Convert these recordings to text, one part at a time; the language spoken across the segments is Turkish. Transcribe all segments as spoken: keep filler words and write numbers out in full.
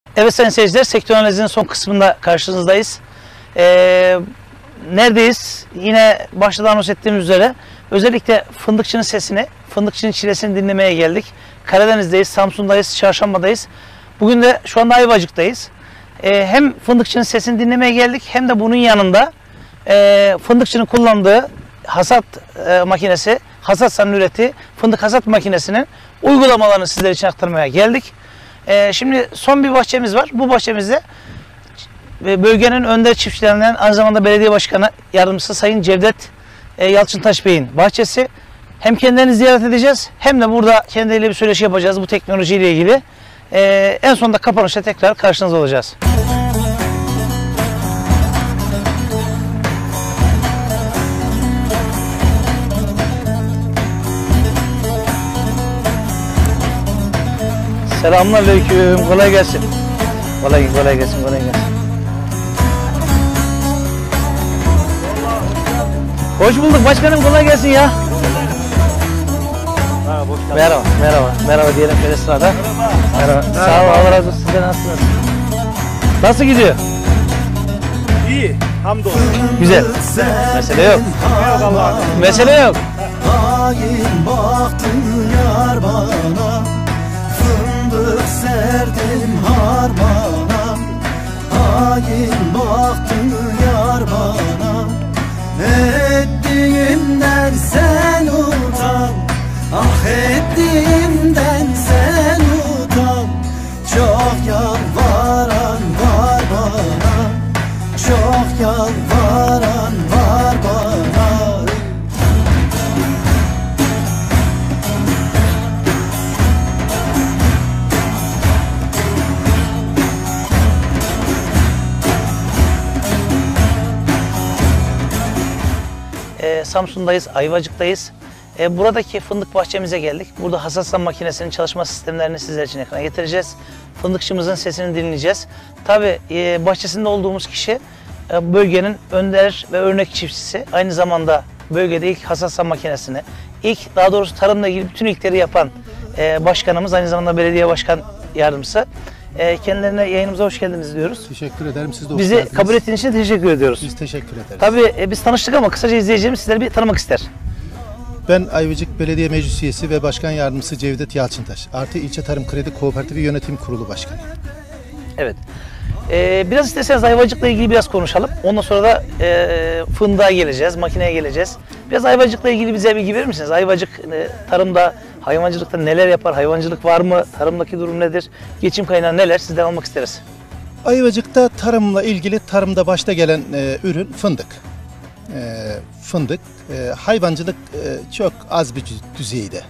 Evet sayın seyirciler, sektör analizinin son kısmında karşınızdayız. Ee, neredeyiz? Yine başta da anons ettiğimiz üzere özellikle fındıkçının sesini, fındıkçının çilesini dinlemeye geldik. Karadeniz'deyiz, Samsun'dayız, Çarşamba'dayız. Bugün de şu anda Ayvacık'tayız. Ee, hem fındıkçının sesini dinlemeye geldik hem de bunun yanında e, fındıkçının kullandığı hasat e, makinesi, hasat sanüreti, fındık hasat makinesinin uygulamalarını sizler için aktarmaya geldik. Ee, şimdi son bir bahçemiz var. Bu bahçemizde bölgenin önder çiftçilerinden aynı zamanda belediye başkanı yardımcısı Sayın Cevdet e, Yalçıntaş Bey'in bahçesi. Hem kendilerini ziyaret edeceğiz hem de burada kendileriyle bir söyleşi yapacağız bu teknolojiyle ilgili. Ee, en sonunda kapanışta tekrar karşınızda olacağız. Selamünaleyküm. Kolay gelsin. Kolay kolay gelsin. Kolay gelsin. Hoş bulduk başkanım. Kolay gelsin ya. Merhaba. Merhaba. Merhaba diyelim şöyle sırada. Merhaba. Merhaba. Sağ ol. Allah razı olsun. Siz de nasılsınız? Nasıl gidiyor? İyi. Hamdolsun. Güzel. Mesele yok. Yok Allah'a. Mesele yok. Hain baktın yar bana, fındık serdim harmana. Hain baktın yar bana, ettiğimden sen utan. Ah ettiğimden sen utan. Çok yalvaran var bana, çok yalvaran var bana. Ee, Samsun'dayız, Ayvacık'tayız. Ee, buradaki fındık bahçemize geldik. Burada hasatsan makinesinin çalışma sistemlerini sizler için ekrana getireceğiz. Fındıkçımızın sesini dinleyeceğiz. Tabii e, bahçesinde olduğumuz kişi e, bölgenin önder ve örnek çiftçisi. Aynı zamanda bölgede ilk hasatsan makinesini, ilk daha doğrusu tarımla ilgili bütün ilkleri yapan e, başkanımız, aynı zamanda belediye başkan yardımcısı. E, kendilerine yayınımıza hoş geldiniz diyoruz. Teşekkür ederim. Siz de hoş Bizi geldiniz. kabul ettiğiniz için teşekkür ediyoruz. Biz teşekkür ederiz. Tabii e, biz tanıştık ama kısaca izleyeceğimiz sizleri bir tanımak ister. Ben Ayvacık Belediye Meclis Üyesi ve Başkan Yardımcısı Cevdet Yalçıntaş. Artı İlçe Tarım Kredi Kooperatifi Yönetim Kurulu Başkanı. Evet. Ee, biraz isterseniz Ayvacık'la ilgili biraz konuşalım. Ondan sonra da e, fındığa geleceğiz, makineye geleceğiz. Biraz Ayvacık'la ilgili bize bilgi verir misiniz? Ayvacık e, tarımda, hayvancılıkta neler yapar? Hayvancılık var mı? Tarımdaki durum nedir? Geçim kaynağı neler? Sizden almak isteriz. Ayvacık'ta tarımla ilgili tarımda başta gelen e, ürün fındık. E, fındık. E, hayvancılık e, çok az bir düzeyde.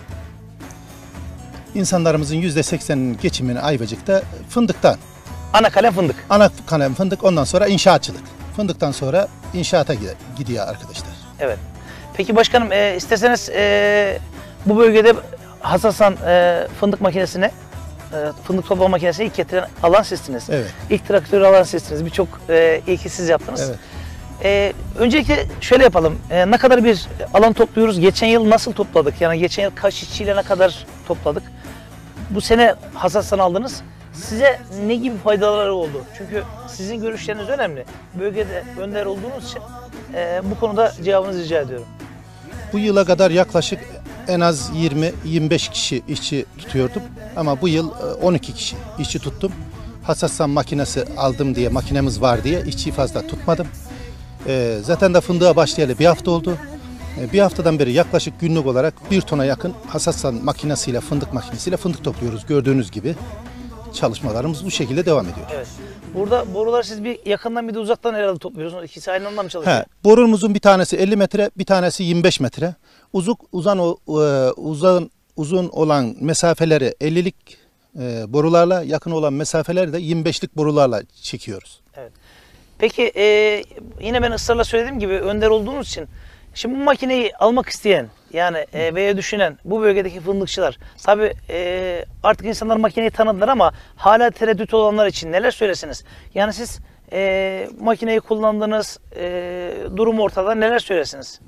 İnsanlarımızın yüzde sekseninin geçimini Ayvacık'ta fındıktan. Ana kalem fındık. Ana kalem fındık, ondan sonra inşaatçılık. Fındıktan sonra inşaata gidiyor arkadaşlar. Evet. Peki başkanım e, isterseniz e, bu bölgede Hasasan e, fındık makinesine, e, fındık toplama makinesini ilk getiren alan sizsiniz. Evet. İlk traktörü alan sizsiniz. Birçok e, ilki siz yaptınız. Evet. E, öncelikle şöyle yapalım. E, ne kadar bir alan topluyoruz? Geçen yıl nasıl topladık? Yani geçen yıl kaç işçiyle ne kadar topladık? Bu sene Hasasan aldınız. Size ne gibi faydaları oldu? Çünkü sizin görüşleriniz önemli. Bölgede önder olduğunuz için e, bu konuda cevabınızı rica ediyorum. Bu yıla kadar yaklaşık en az yirmi yirmi beş kişi işçi tutuyordum. Ama bu yıl on iki kişi işçi tuttum. Hasatsan makinesi aldım diye, makinemiz var diye işçiyi fazla tutmadım. E, zaten de fındığa başlayalı bir hafta oldu. E, bir haftadan beri yaklaşık günlük olarak bir tona yakın Hasatsan makinesiyle, fındık makinesiyle fındık topluyoruz gördüğünüz gibi. Çalışmalarımız bu şekilde devam ediyor. Evet. Burada borular siz bir yakından bir de uzaktan herhalde topluyorsunuz. İkisi aynı anda mı çalışıyor? He, borumuzun bir tanesi elli metre, bir tanesi yirmi beş metre. Uzuk uzan o e, uzun uzun olan mesafeleri ellilik e, borularla, yakın olan mesafeleri de yirmi beşlik borularla çekiyoruz. Evet. Peki e, yine ben ısrarla söylediğim gibi önder olduğunuz için şimdi bu makineyi almak isteyen yani e, veya düşünen bu bölgedeki fındıkçılar tabi e, artık insanlar makineyi tanıdılar ama hala tereddüt olanlar için neler söylesiniz? Yani siz e, makineyi kullandınız, e, durum ortada, neler söylesiniz?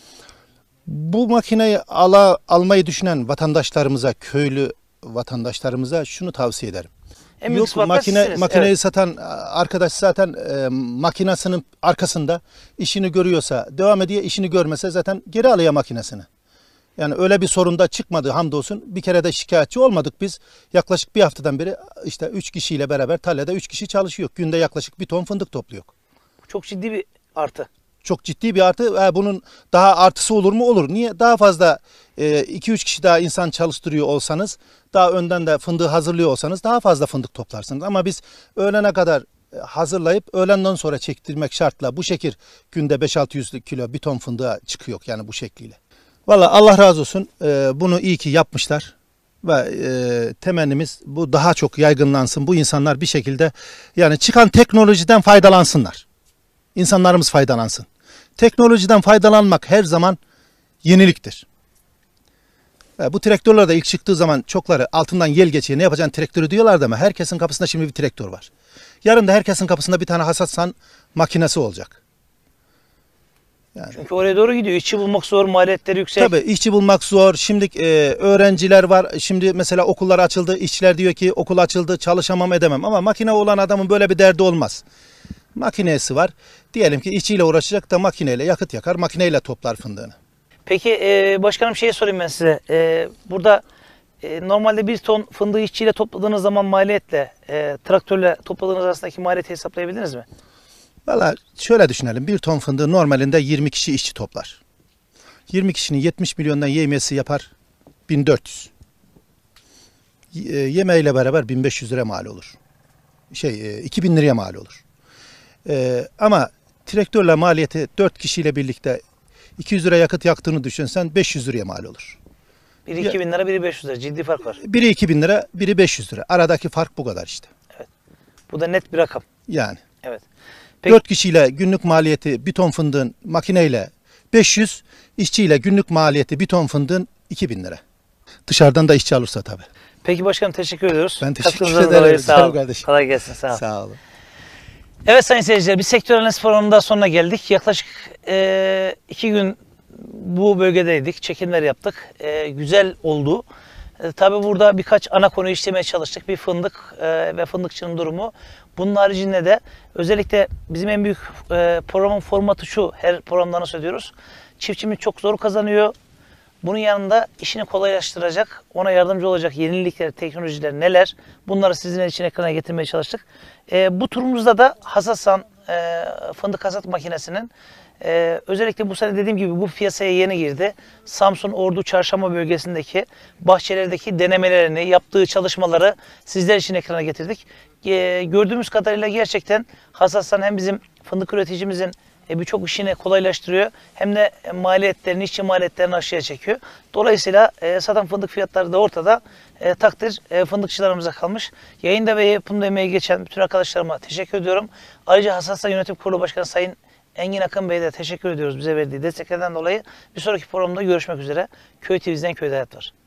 Bu makineyi ala, almayı düşünen vatandaşlarımıza, köylü vatandaşlarımıza şunu tavsiye ederim. En büyük Yok, ispatlar makine sizsiniz. makineyi Evet. satan arkadaş zaten e, makinasının arkasında işini görüyorsa devam ediyor, işini görmese zaten geri alıyor makinesini. Yani öyle bir sorun da çıkmadı hamdolsun. Bir kere de şikayetçi olmadık biz. Yaklaşık bir haftadan beri işte üç kişiyle beraber tarlada üç kişi çalışıyor. Günde yaklaşık bir ton fındık topluyor. Çok ciddi bir artı. Çok ciddi bir artı. E, bunun daha artısı olur mu? Olur. Niye? Daha fazla iki üç kişi daha insan çalıştırıyor olsanız, daha önden de fındığı hazırlıyor olsanız daha fazla fındık toplarsınız. Ama biz öğlene kadar hazırlayıp öğlenden sonra çektirmek şartla bu şekil günde beş altı yüz kilo bir ton fındığa çıkıyor yani bu şekliyle. Vallahi Allah razı olsun. E, bunu iyi ki yapmışlar. Ve e, temennimiz bu daha çok yaygınlansın. Bu insanlar bir şekilde yani çıkan teknolojiden faydalansınlar. İnsanlarımız faydalansın. Teknolojiden faydalanmak her zaman yeniliktir. E, bu traktörler de ilk çıktığı zaman çokları altından yel geçiyor. Ne yapacaksın traktörü diyorlardı ama herkesin kapısında şimdi bir traktör var. Yarın da herkesin kapısında bir tane hasatsan makinesi olacak. Yani. Çünkü oraya doğru gidiyor. İşçi bulmak zor, maliyetleri yüksek. Tabii işçi bulmak zor. Şimdi e, öğrenciler var. Şimdi mesela okullar açıldı. İşçiler diyor ki okul açıldı, çalışamam edemem. Ama makine olan adamın böyle bir derdi olmaz. Makinesi var. Diyelim ki işçiyle uğraşacak da makineyle yakıt yakar, makineyle toplar fındığını. Peki e, başkanım şeyi sorayım ben size. E, burada e, normalde bir ton fındığı işçiyle topladığınız zaman maliyetle, e, traktörle topladığınız arasındaki maliyeti hesaplayabildiniz mi? Valla şöyle düşünelim. Bir ton fındığı normalinde yirmi kişi işçi toplar. yirmi kişinin yetmiş milyondan yemiyesi yapar bin dört yüz. E, yemeğiyle beraber bin beş yüz lira mal olur. Şey e, iki bin liraya mal olur. E, ama traktörle maliyeti dört kişiyle birlikte iki yüz lira yakıt yaktığını düşünsen beş yüz liraya mal olur. Biri iki bin lira, biri beş yüz lira. Ciddi fark var. Biri iki bin lira, biri beş yüz lira. Aradaki fark bu kadar işte. Bu da net bir rakam. Yani. Evet. Peki. dört kişiyle günlük maliyeti bir ton fındığın makineyle beş yüz, işçiyle günlük maliyeti bir ton fındığın iki bin lira. Dışarıdan da işçi alırsa tabii. Peki başkanım teşekkür ediyoruz. Ben teşekkür Katkınızdan ederim. dolayı Sağ Canım olun. kardeşim. Kolay gelsin. Sağ olun. Sağ olun. Evet sayın seyirciler, bir sektör analiz programının daha sonuna geldik. Yaklaşık e, iki gün bu bölgedeydik. Çekimler yaptık. E, güzel oldu. E, tabii burada birkaç ana konuyu işlemeye çalıştık. Bir fındık e, ve fındıkçının durumu. Bunun haricinde de özellikle bizim en büyük e, programın formatı şu. Her programda nasıl ödüyoruz? Çiftçimiz çok zor kazanıyor. Bunun yanında işini kolaylaştıracak, ona yardımcı olacak yenilikler, teknolojiler neler? Bunları sizin için ekrana getirmeye çalıştık. E, bu turumuzda da Hasasan e, fındık hasat makinesinin e, özellikle bu sene dediğim gibi bu piyasaya yeni girdi. Samsun, Ordu, Çarşamba bölgesindeki bahçelerdeki denemelerini, yaptığı çalışmaları sizler için ekrana getirdik. E, gördüğümüz kadarıyla gerçekten Hasasan hem bizim fındık üreticimizin E, birçok işini kolaylaştırıyor. Hem de maliyetlerini, işçi maliyetlerini aşağıya çekiyor. Dolayısıyla e, satan fındık fiyatları da ortada. E, takdir e, fındıkçılarımıza kalmış. Yayında ve yapımda emeği geçen bütün arkadaşlarıma teşekkür ediyorum. Ayrıca Hasasan Yönetim Kurulu Başkanı Sayın Engin Akın Bey'e de teşekkür ediyoruz bize verdiği desteklerden dolayı. Bir sonraki programda görüşmek üzere. Köy T V'den Köyde Hayat Var.